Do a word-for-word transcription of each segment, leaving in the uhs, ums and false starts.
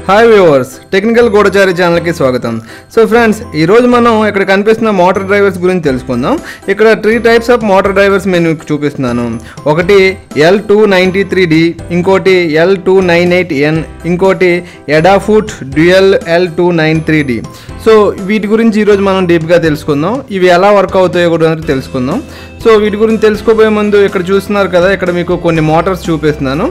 Hi viewers, technical గూఢచారి ఛానల్కి స్వాగతం. So friends, ఈరోజు మనం ఇక్కడ కనిపిస్తున్న మోటార్ డ్రైవర్స్ గురించి తెలుసుకుందాం. ఇక్కడ three types of motor drivers నేను చూపిస్తున్నాను. ఒకటి L two ninety three D, ఇంకోటి L two nine eight N, ఇంకోటి Adafruit dual L two nine three D. So వీటి గురించి ఈరోజు మనం డీప్గా తెలుసుకుందాం. ఇవి ఎలా వర్క్ అవుతాయో కూడా తెలుసుకుందాం. సో వీటి గురించి తెలుసుకోబోయే ముందు ఇక్కడ చూస్తున్నారు కదా, ఇక్కడ మీకు కొన్ని మోటార్స్ చూపిస్తున్నాను.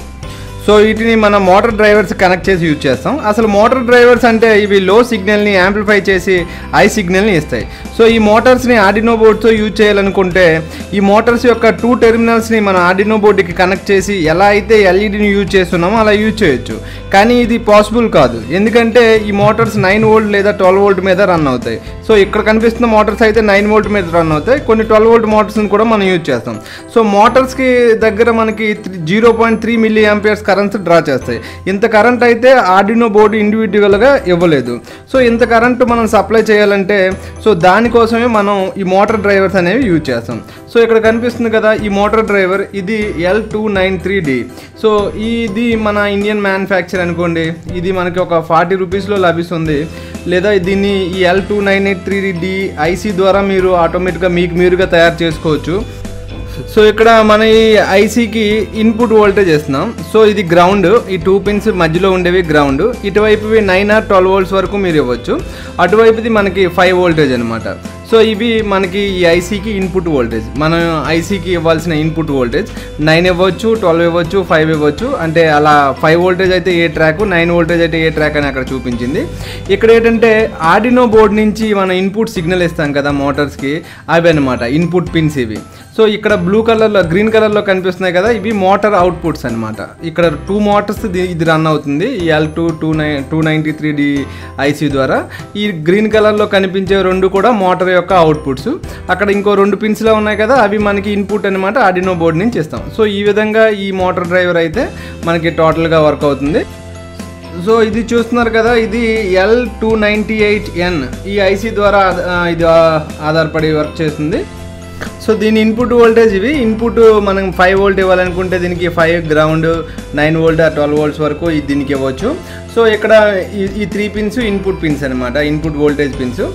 సో వీటిని మన మోటార్ డ్రైవర్స్ కనెక్ట్ చేసి యూజ్ చేస్తాం. అసలు మోటార్ డ్రైవర్స్ అంటే ఇవి లో సిగ్నల్ని యాంప్లిఫై చేసి హై సిగ్నల్ని ఇస్తాయి. సో ఈ మోటార్స్ని ఆర్డినో బోర్డ్తో యూజ్ చేయాలనుకుంటే ఈ మోటార్స్ యొక్క టూ టెర్మినల్స్ని మన ఆర్డినో బోర్డుకి కనెక్ట్ చేసి ఎలా అయితే ఎల్ఈడిని యూజ్ చేస్తున్నామో అలా యూజ్ చేయొచ్చు. కానీ ఇది పాసిబుల్ కాదు, ఎందుకంటే ఈ మోటార్స్ నైన్ వోల్ట్ లేదా ట్వెల్వ్ వోల్ట్ మీద రన్ అవుతాయి. సో ఇక్కడ కనిపిస్తున్న మోటార్స్ అయితే నైన్ వోల్ట్ మీద రన్ అవుతాయి. కొన్ని ట్వెల్వ్ వోల్ట్ మోటార్స్ని కూడా మనం యూజ్ చేస్తాం. సో మోటార్స్కి దగ్గర మనకి zero point three milli amperes current draw చేస్తాయి. ఇంత కరెంట్ అయితే ఆర్డినో బోర్డు ఇండివిజువల్గా ఇవ్వలేదు. సో ఇంత కరెంట్ మనం సప్లై చేయాలంటే సో దానికోసమే మనం ఈ మోటార్ డ్రైవర్స్ అనేవి యూజ్ చేస్తాం. సో ఇక్కడ కనిపిస్తుంది కదా ఈ మోటార్ డ్రైవర్, ఇది L two nine three D. So ఇది మన ఇండియన్ మ్యానుఫ్యాక్చర్ అనుకోండి. ఇది మనకి ఒక ఫార్టీ రూపీస్లో లభిస్తుంది. లేదా దీన్ని ఈ L two nine eight three D IC ద్వారా మీరు ఆటోమేటిక్గా మీకు మీరుగా తయారు చేసుకోవచ్చు. సో ఇక్కడ మన ఈ ఐసీకి ఇన్పుట్ వోల్టేజ్ ఇస్తున్నాం. సో ఇది గ్రౌండ్, ఈ టూ పిన్స్ మధ్యలో ఉండేవి గ్రౌండ్. ఇటువైపువి నైన్ ఆర్ ట్వెల్వ్ వోల్ట్స్ వరకు మీరు ఇవ్వచ్చు. అటువైపుది మనకి ఫైవ్ వోల్టేజ్ అనమాట. సో ఇవి మనకి ఈ ఐసీకి ఇన్పుట్ వోల్టేజ్. మనం ఐసీకి ఇవ్వాల్సిన ఇన్పుట్ వోల్టేజ్ నైన్ ఇవ్వచ్చు, ట్వెల్వ్ ఇవ్వచ్చు, ఫైవ్ ఇవ్వచ్చు. అంటే అలా ఫైవ్ వోల్టేజ్ అయితే ఏ ట్రాక్, నైన్ వోల్టేజ్ అయితే ఏ ట్రాక్ అని అక్కడ చూపించింది. ఇక్కడ ఏంటంటే ఆర్డినో బోర్డ్ నుంచి మనం ఇన్పుట్ సిగ్నల్ ఇస్తాం కదా మోటార్స్కి, అవి అనమాట ఇన్పుట్ పిన్స్ ఇవి. సో ఇక్కడ బ్లూ కలర్లో గ్రీన్ కలర్లో కనిపిస్తున్నాయి కదా, ఇవి మోటార్ అవుట్పుట్స్ అనమాట. ఇక్కడ టూ మోటార్స్ ఇది రన్ అవుతుంది ఈ L two two nine two ninety three D IC ద్వారా. ఈ గ్రీన్ కలర్లో కనిపించే రెండు కూడా మోటార్ యొక్క అవుట్పుట్స్. అక్కడ ఇంకో రెండు పిన్స్లో ఉన్నాయి కదా, అవి మనకి ఇన్పుట్ అనమాట, ఆర్డినో బోర్డ్ నుంచి ఇస్తాం. సో ఈ విధంగా ఈ మోటార్ డ్రైవర్ అయితే మనకి టోటల్గా వర్క్ అవుతుంది. సో ఇది చూస్తున్నారు కదా, ఇది L two ninety eight N ఈ ఐసీ ద్వారా ఇది ఆధారపడి వర్క్ చేస్తుంది. సో దీని ఇన్పుట్ వోల్టేజ్ ఇవి. ఇన్పుట్ మనం ఫైవ్ వోల్ట్ ఇవ్వాలనుకుంటే దీనికి five ground, nine volt twelve volts వరకు దీనికి ఇవ్వచ్చు. సో ఇక్కడ ఈ త్రీ పిన్స్ ఇన్పుట్ పిన్స్ అనమాట, ఇన్పుట్ వోల్టేజ్ పిన్స్.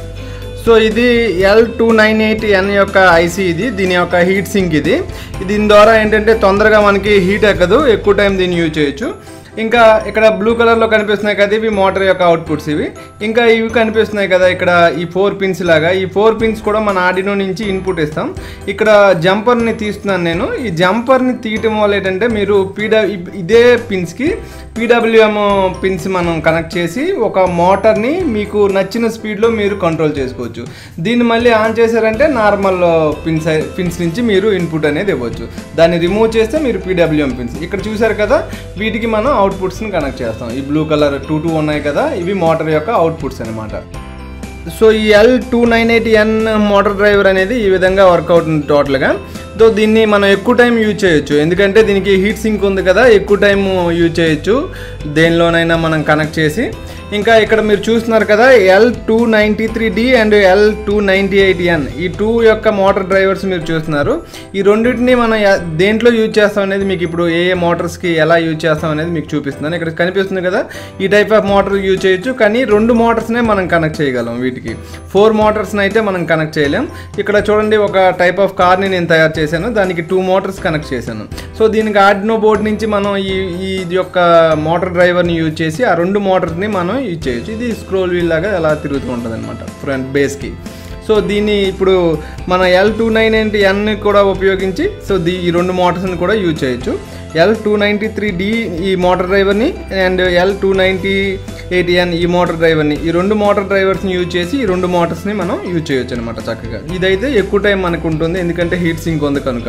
సో ఇది L two nine eight N యొక్క ఐసీ. ఇది దీని యొక్క హీట్ సింక్. ఇది దీని ద్వారా ఏంటంటే తొందరగా మనకి హీట్ ఎక్కదు, ఎక్కువ టైం దీన్ని యూజ్ చేయొచ్చు. ఇంకా ఇక్కడ బ్లూ కలర్లో కనిపిస్తున్నాయి కదా, ఇవి మోటార్ యొక్క అవుట్పుట్స్ ఇవి. ఇంకా ఇవి కనిపిస్తున్నాయి కదా ఇక్కడ ఈ ఫోర్ పిన్స్ లాగా, ఈ ఫోర్ పిన్స్ కూడా మన ఆర్డినో నుంచి ఇన్పుట్ ఇస్తాం. ఇక్కడ జంపర్ని తీస్తున్నాను నేను. ఈ జంపర్ని తీయటం వల్ల ఏంటంటే మీరు పీడ ఇదే పిన్స్కి పీడబ్ల్యూఎం పిన్స్ మనం కనెక్ట్ చేసి ఒక మోటార్ని మీకు నచ్చిన స్పీడ్లో మీరు కంట్రోల్ చేసుకోవచ్చు. దీన్ని మళ్ళీ ఆన్ చేశారంటే నార్మల్ పిన్స్ పిన్స్ నుంచి మీరు ఇన్పుట్ అనేది ఇవ్వచ్చు. దాన్ని రిమూవ్ చేస్తే మీరు పీడబ్ల్యూఎం పిన్స్ ఇక్కడ చూసారు కదా, వీటికి మనం అవుట్పుట్స్ని కనెక్ట్ చేస్తాం. ఈ బ్లూ కలర్ టూ టూ ఉన్నాయి కదా, ఇవి మోటార్ యొక్క అవుట్పుట్స్ అనమాట. సో ఈ L two nine eight N motor driver అనేది ఈ విధంగా వర్క్ అవుతుంది టోటల్గా. సో దీన్ని మనం ఎక్కువ టైం యూజ్ చేయొచ్చు, ఎందుకంటే దీనికి హీట్ సింక్ ఉంది కదా, ఎక్కువ టైం యూజ్ చేయొచ్చు దేనిలోనైనా మనం కనెక్ట్ చేసి. ఇంకా ఇక్కడ మీరు చూస్తున్నారు కదా L two ninety three D and L two ninety eight N ఈ టూ యొక్క మోటార్ డ్రైవర్స్ మీరు చూస్తున్నారు. ఈ రెండింటిని మనం దేంట్లో యూజ్ చేస్తాం అనేది మీకు ఇప్పుడు ఏ ఏ మోటార్స్కి ఎలా యూజ్ చేస్తాం అనేది మీకు చూపిస్తున్నాను. ఇక్కడ కనిపిస్తుంది కదా, ఈ టైప్ ఆఫ్ మోటార్ యూజ్ చేయొచ్చు, కానీ రెండు మోటార్స్నే మనం కనెక్ట్ చేయగలం. వీటికి ఫోర్ మోటార్స్ని అయితే మనం కనెక్ట్ చేయలేం. ఇక్కడ చూడండి, ఒక టైప్ ఆఫ్ కార్ని నేను తయారు చేశాను, దానికి టూ మోటార్స్ కనెక్ట్ చేశాను. సో దీనికి ఆర్డినో బోర్డ్ నుంచి మనం ఈ ఈ యొక్క మోటార్ డ్రైవర్ని యూజ్ చేసి ఆ రెండు మోటార్స్ని మనం యూజ్ చేయొచ్చు. ఇది స్క్రోల్ వీల్ లాగా అలా తిరుగుతూ ఉంటుంది అనమాట ఫ్రంట్ బేస్కి. సో దీన్ని ఇప్పుడు మన L two nine eight N కూడా ఉపయోగించి సో దీ ఈ రెండు మోటార్స్ని కూడా యూజ్ చేయొచ్చు. L two ninety three D ఈ మోటార్ డ్రైవర్ని and L two ninety eight N ఈ మోటార్ డ్రైవర్ని, ఈ రెండు మోటార్ డ్రైవర్స్ని యూజ్ చేసి ఈ రెండు మోటార్స్ని మనం యూజ్ చేయొచ్చు అనమాట చక్కగా. ఇదైతే ఎక్కువ టైం మనకు ఉంటుంది, ఎందుకంటే హీట్ సింక్ ఉంది కనుక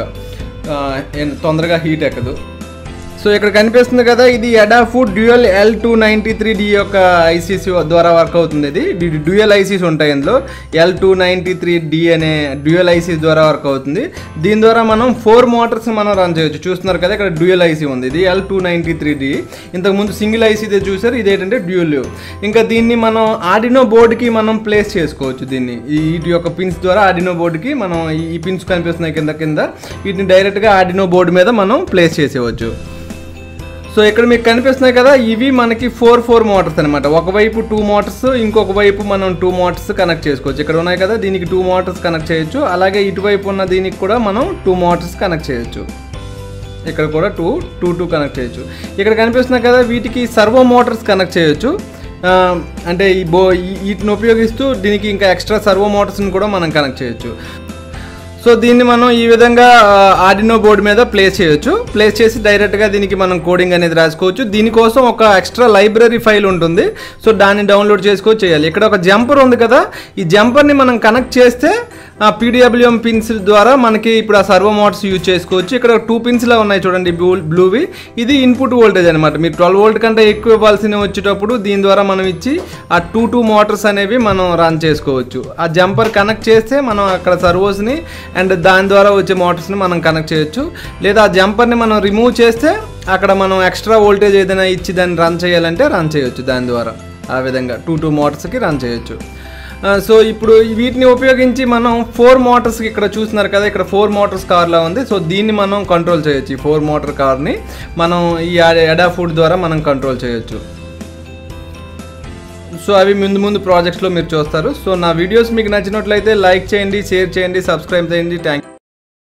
తొందరగా హీట్ ఎక్కదు. సో ఇక్కడ కనిపిస్తుంది కదా, ఇది Adafruit dual L two ninety three D యొక్క ఐసీసీ ద్వారా వర్క్ అవుతుంది. ఇది డ్యూయల్ ఐసీస్ ఉంటాయి ఇందులో. L two ninety three D అనే డ్యూయల్ ఐసీస్ ద్వారా వర్క్ అవుతుంది. దీని ద్వారా మనం ఫోర్ మోటార్స్ మనం రన్ చేయొచ్చు. చూస్తున్నారు కదా ఇక్కడ డ్యూయల్ ఐసీ ఉంది, ఇది L two ninety three D. ఇంతకుముందు సింగిల్ ఐసీ చూసారు, ఇదేంటంటే డ్యూయల్. ఇంకా దీన్ని మనం ఆర్డినో బోర్డుకి మనం ప్లేస్ చేసుకోవచ్చు. దీన్ని వీటి యొక్క పిన్స్ ద్వారా ఆర్డినో బోర్డుకి మనం ఈ పిన్స్ కనిపిస్తున్నాయి కింద కింద వీటిని డైరెక్ట్గా ఆర్డినో బోర్డు మీద మనం ప్లేస్ చేసేవచ్చు. సో ఇక్కడ మీకు కనిపిస్తున్నాయి కదా, ఇవి మనకి ఫోర్ ఫోర్ మోటార్స్ అనమాట. ఒకవైపు టూ మోటార్స్, ఇంకొక వైపు మనం టూ మోటార్స్ కనెక్ట్ చేసుకోవచ్చు. ఇక్కడ ఉన్నాయి కదా, దీనికి టూ మోటార్స్ కనెక్ట్ చేయొచ్చు. అలాగే ఇటువైపు ఉన్న దీనికి కూడా మనం టూ మోటార్స్ కనెక్ట్ చేయొచ్చు. ఇక్కడ కూడా టూ టూ టూ కనెక్ట్ చేయొచ్చు. ఇక్కడ కనిపిస్తున్నాయి కదా, వీటికి సర్వో మోటార్స్ కనెక్ట్ చేయొచ్చు. అంటే ఈ బో వీటిని ఉపయోగిస్తూ దీనికి ఇంకా ఎక్స్ట్రా సర్వో మోటార్స్ని కూడా మనం కనెక్ట్ చేయొచ్చు. సో దీన్ని మనం ఈ విధంగా ఆర్డినో బోర్డు మీద ప్లేస్ చేయొచ్చు. ప్లేస్ చేసి డైరెక్ట్గా దీనికి మనం కోడింగ్ అనేది రాసుకోవచ్చు. దీనికోసం ఒక ఎక్స్ట్రా లైబ్రరీ ఫైల్ ఉంటుంది. సో దాన్ని డౌన్లోడ్ చేసుకోవచ్చు చేయాలి. ఇక్కడ ఒక జంపర్ ఉంది కదా, ఈ జంపర్ని మనం కనెక్ట్ చేస్తే పీడబ్ల్యూఎం పిన్స్ ద్వారా మనకి ఇప్పుడు ఆ సర్వో మోటార్స్ యూజ్ చేసుకోవచ్చు. ఇక్కడ టూ పిన్స్లా ఉన్నాయి చూడండి, బ్లూ బ్లూవి. ఇది ఇన్పుట్ వోల్టేజ్ అనమాట. మీరు ట్వెల్వ్ వోల్ట్ కంటే ఎక్కువ ఇవ్వాల్సిన వచ్చేటప్పుడు దీని ద్వారా మనం ఇచ్చి ఆ టూ టూ మోటార్స్ అనేవి మనం రన్ చేసుకోవచ్చు. ఆ జంపర్ కనెక్ట్ చేస్తే మనం అక్కడ సర్వోస్ని అండ్ దాని ద్వారా వచ్చే మోటార్స్ని మనం కనెక్ట్ చేయొచ్చు. లేదా ఆ జంపర్ని మనం రిమూవ్ చేస్తే అక్కడ మనం ఎక్స్ట్రా వోల్టేజ్ ఏదైనా ఇచ్చి దాన్ని రన్ చేయాలంటే రన్ చేయొచ్చు. దాని ద్వారా ఆ విధంగా టూ టూ మోటార్స్కి రన్ చేయొచ్చు. సో ఇప్పుడు వీటిని ఉపయోగించి మనం ఫోర్ మోటార్స్కి ఇక్కడ చూస్తున్నారు కదా, ఇక్కడ ఫోర్ మోటార్స్ కార్లా ఉంది. సో దీన్ని మనం కంట్రోల్ చేయొచ్చు. ఈ ఫోర్ మోటార్ కార్ని మనం ఈ అడాఫ్ట్ ద్వారా మనం కంట్రోల్ చేయొచ్చు. సో అవి ముందు ముందు ప్రాజెక్ట్స్లో మీరు చూస్తారు. సో నా వీడియోస్ మీకు నచ్చినట్లయితే లైక్ చేయండి, షేర్ చేయండి, సబ్స్క్రైబ్ చేయండి. Thank you.